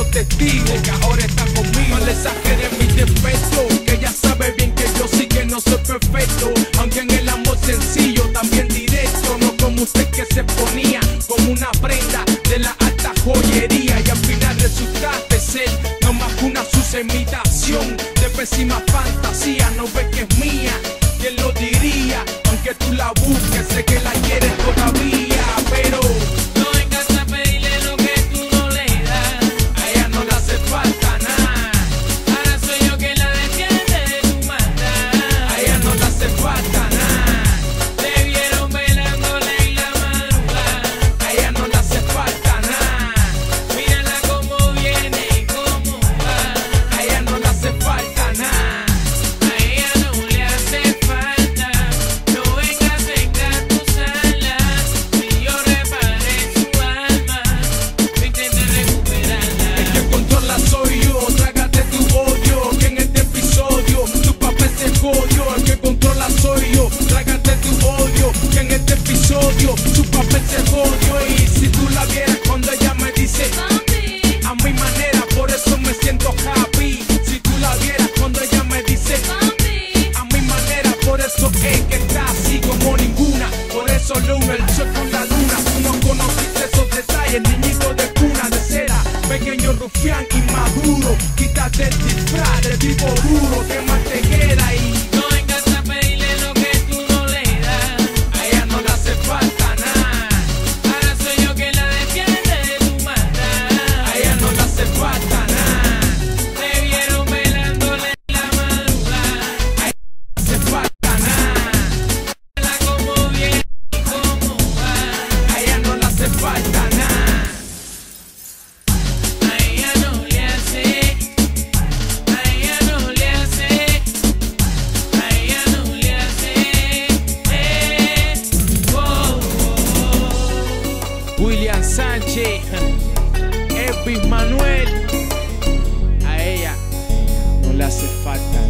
testigos que ahora está conmigo. No le exageré mis defectos, que ella sabe bien que yo sí que no soy perfecto. Aunque en el amor sencillo, también directo. No como usted que se ponía como una prenda de la alta joyería. Y al final resultaste ser no más que una sucia imitación de pésima fantasía. No ves que es mía, ¿quién lo diría? Aunque tú la busques, sé que la quieres todavía. Pero no vengas a pedirle lo que tú no le das. a ella no le hace falta nada. Ahora soy yo que la defiende de tu maldad. A ella no le hace falta nada. Te vieron velándole en la madrugada. A ella no le hace falta nada. Mírala cómo viene y cómo va. A ella no le hace falta nada. A ella no le hace falta. No vengas a engatusarla. Si yo reparé su alma, no intentes recuperarla. El que controla soy yo, trágate tu odio. Que en este episodio tu papel se jodió. El que controla soy yo, trágate tu odio. Que en este episodio tu papel se jodió. Y si tú la vieras cuando ella me dice a mi manera, por eso me siento happy. Si tú la vieras cuando ella me dice a mi manera, por eso es que está así como ninguna. Por eso Luna, el sol con la luna. Tú no conociste esos detalles, niñito de cuna de seda, pequeño rufián inmaduro. Quítate el disfraz de tipo duro, que más te queda y No vengas a pedirle lo que tú no le das. a ella no le hace falta nada. Ahora soy yo que la defiende de tu maldad. A ella no le hace falta nada. Te vieron velándole en la madrugada. No hace falta nada. Mírala cómo viene y cómo va. A ella no le hace falta nada. A ella no le hace. A ella no le hace. A ella no le hace. Oh, oh. William Sánchez, Elvis Manuel, a ella no le hace falta